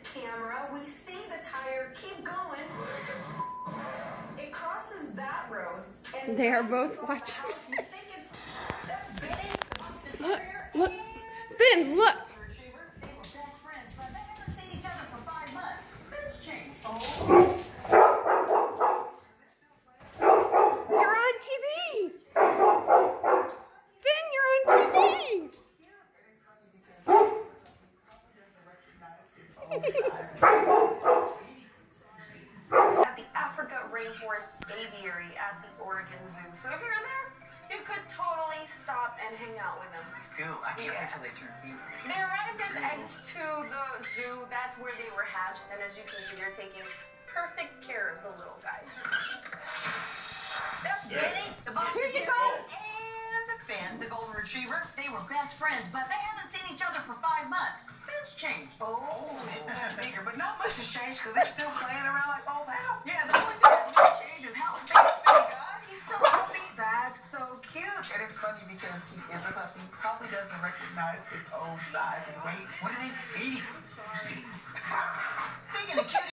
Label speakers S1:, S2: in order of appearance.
S1: camera, we see the tire keep going. It crosses that road. And
S2: they are both watching. Look, look. Finn, look. You're on TV. Finn, you're on TV.
S1: At the Africa Rainforest Aviary at the Oregon Zoo. So if you're in there, you could totally stop and hang out with them.
S3: It's cool. I can't wait till they turn huge.
S1: They arrived as eggs to the zoo. That's where they were hatched. And as you can see, they're taking perfect care of the little guys.
S4: That's Benny, the Boston
S2: Here you go.
S4: and Finn, the golden retriever. They were best friends, but they haven't seen each other for 5 months. Finn's changed.
S1: Oh.
S4: They're bigger, but not much has changed because they're still playing around like old pals. Yeah, the only thing that really changed is how big Finn got. He's still a puppy.
S1: That's so cute.
S4: And it's funny because he is a puppy. Probably doesn't recognize his own size and weight. What are they feeding him? Speaking of cute,